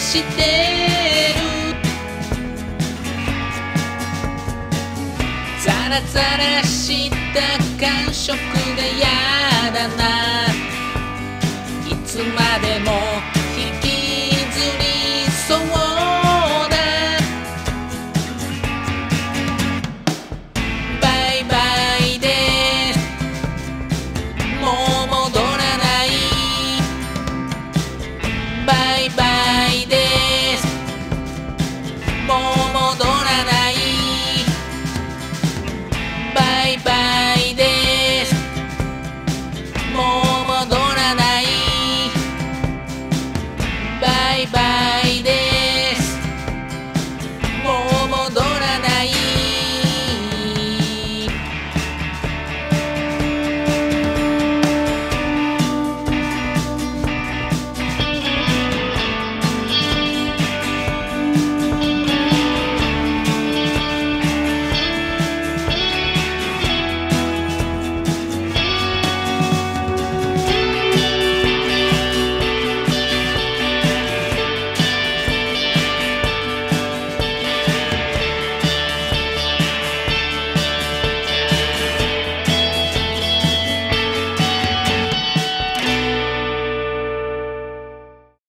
してる。ザラザラした感触がやだな。いつまでも引きずりそうだ。バイバイでもう戻らない。バイバイでもう戻らない。